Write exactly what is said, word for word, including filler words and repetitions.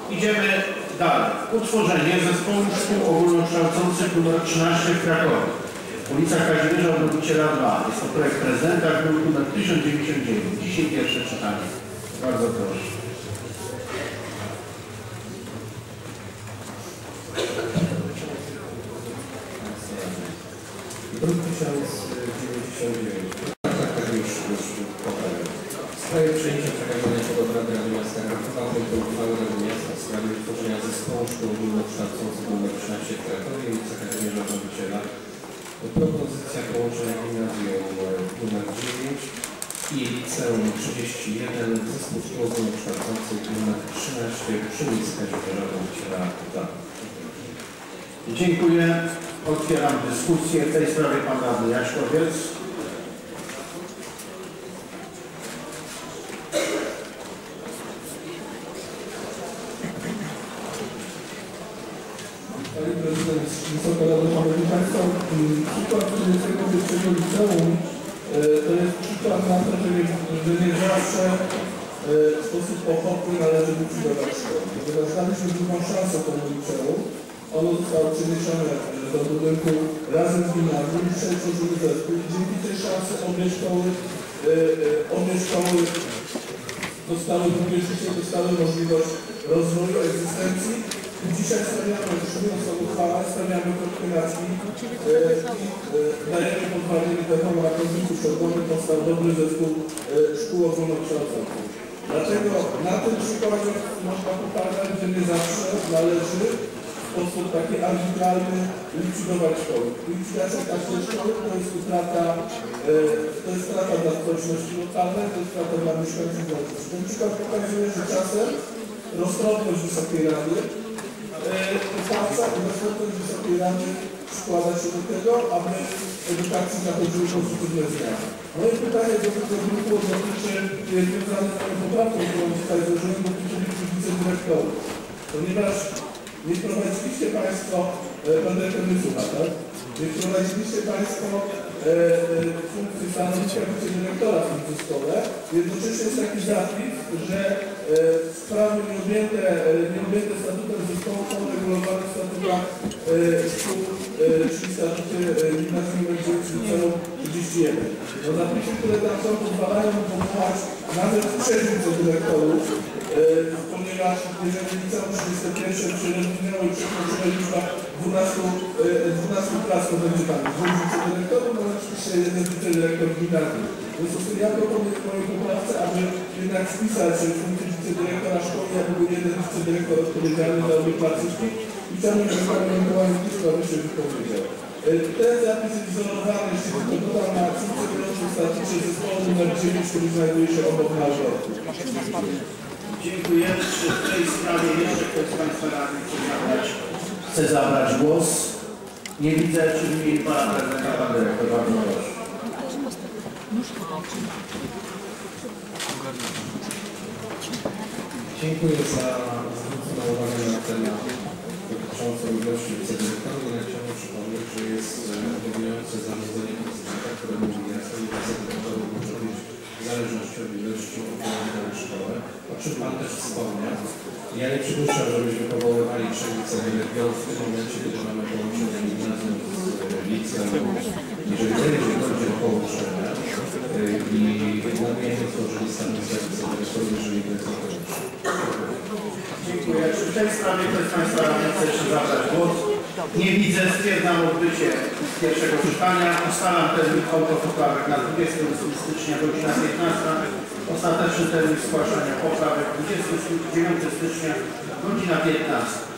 Idziemy dalej. Utworzenie Zespołu Szkół Ogólnokształcących nr trzynaście w Krakowie. Ulica Kazimierza Odnowiciela dwa. Jest to projekt prezydenta, druk nr tysiąc dziewięćdziesiąt dziewięć. Dzisiaj pierwsze czytanie. Bardzo proszę. Druk tysiąc dziewięćdziesiąt dziewięć. Tak już, już powiem. W sprawie przejęcia przekazania pod obrady Rady Miasta Krakowa projektu uchwały Rady Miasta w sprawie utworzenia Zespołu Szkół Ogólnokształcących nr trzynaście w Krakowie, ulica Kazimierza Odnowiciela. Propozycja połączenia gimnazjum nr dziewięć i liceum trzydzieści jeden Zespół Szkół Ogólnokształcących nr trzynaście przy ulicy Kazimierza Odnowiciela dwa. Dziękuję. Otwieram dyskusję. W tej sprawie pan radny Jaśkowiec. Panie Prezydent, Wysoka Rado, Szanowni Państwo, przykład tego pierwszego liceum to jest przykład na to, że nie, że nie zawsze w sposób pochopny należy likwidować szkoły. Ponieważ daliśmy drugą szansę temu liceum, ono zostało przeniesione do budynku razem z gimnazjum, dzisiaj tworzymy zespół i dzięki tej szansy obie szkoły, obie szkoły dostały, dostały możliwość rozwoju, egzystencji. I dzisiaj stawiamy, przyjmując tą uchwałę, stawiamy kropkę nad i dajemy podwalenie temu ratowniku środowiskowym powstał dobry zespół szkół ogólnokształcących. Dlatego na tym przykładzie można pokazać, że nie zawsze należy w sposób taki arbitralny likwidować szkoły. Likwidacja każdej szkoły to jest utrata, to jest strata dla społeczności lokalnej, to jest strata dla mieszkańców. Ten przykład pokazuje, że czasem roztropność Wysokiej Rady opłaca i roztropność Wysokiej Rady składa się do tego, aby edukacji zachodziły pozytywne zmiany. Moje pytanie do tego grupu dotyczy, jest związane z tą poprawką, którą tutaj złożyłem, dotyczy wicedyrektorów. Ponieważ nie wprowadziliście Państwo, będę wysłucha, tak? Nie wprowadziliście Państwo e, funkcji stanowiska wicedyrektora w tym zespole. Jednocześnie jest taki zapis, że e, sprawy nieobjęte, nieobjęte statutem zespołu są regulowane w statutach e, szkół, e, czyli statuty gimnazjum nr dziewięć liceum trzydzieści jeden. No zapisy, które tam są, pozwalają powołać nawet trzech wicedyrektorów, e, ponieważ jeżeli liceum trzydzieści jeden przerozumiało i przekroczyła liczba dwunastu klas, to będzie tam dwóch wicedyrektorów, no oczywiście jeden wicedyrektor gimnazjum. W związku z tym ja proponuję w mojej poprawce, aby jednak wpisać funkcję wicedyrektora szkoły, jako był jeden wicedyrektor odpowiedzialny za obie placówki i chciałbym, żeby Pan Mikołajewicz sprawy się wypowiedział. Ten zapis jest izolowany, jeśli tylko dodam na funkcjonującym statucie zespołu nr dziewięć, który znajduje się obok na odwrotu. Dziękuję. Czy w tej sprawie jeszcze ktoś z Państwa radnych chce zabrać, chce zabrać głos? Nie widzę, czy wymieni Pana Prezydenta, Pan Dyrektor. Bardzo proszę. Dziękuję za zwrócone uwagę na temat dotyczący ilości wicedyrektorów. Ja chciałbym przypomnieć, że jest obowiązujące zarządzenie prezydenta, które mówi jasno, że wicedyrektorów może być w zależności od ilości obowiązanej szkoły, o czym Pan też wspomniał. Ja nie przypuszczam, żebyśmy powoływali trzech wicedyrektorów w tym momencie, kiedy mamy połączenie gimnazjum z liceum. Jeżeli będzie dojdzie do połączenia i namiennie tworzyli statut wicedyrektorów, jeżeli będzie to konieczne. Dziękuję. Czy w tej sprawie ktoś z Państwa radnych chce jeszcze zabrać głos? Nie widzę. Stwierdzam odbycie pierwszego czytania. Ustalam termin autopoprawek na dwudziestego ósmego stycznia godzina piętnasta. Ostateczny termin zgłaszania poprawek dwudziestego dziewiątego stycznia godzina piętnasta.